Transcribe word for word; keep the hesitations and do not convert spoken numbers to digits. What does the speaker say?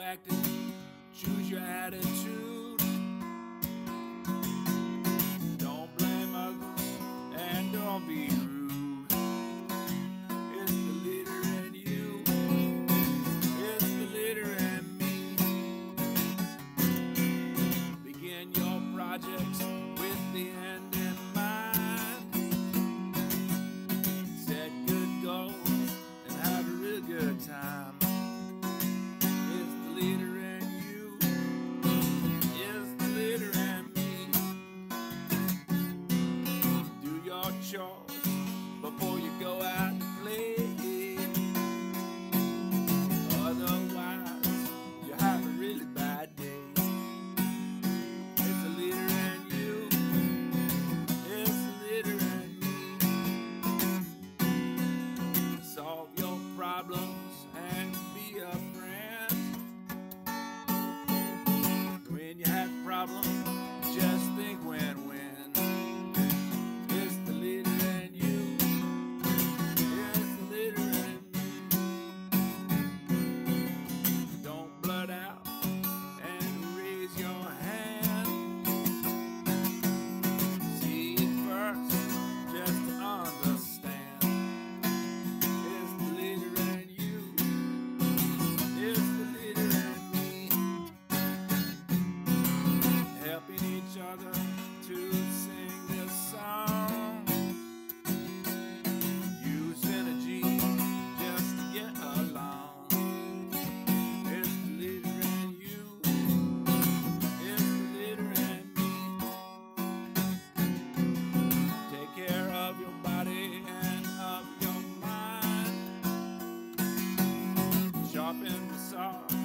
acting, choose your attitude. Don't blame others and don't be rude. It's the leader in you, it's the leader in me. Begin your projects with the end in mind. Set good goals and have a real good time. It's the leader in you, it's the leader in me. Do your chores before you go out to play. Otherwise, you have a really bad day. It's the leader in you, it's the leader in me. Solve your problems and be a friend. When you have problems, just think win-win. It's the leader in you, it's the leader in me. Don't blurt out and raise your hand. See it first, just to understand. It's the leader in you, it's the leader in me. Helping each other to sing this song. Use energy just to get along. It's the leader in you, it's the leader in me. Take care of your body and of your mind. Sharpen the saw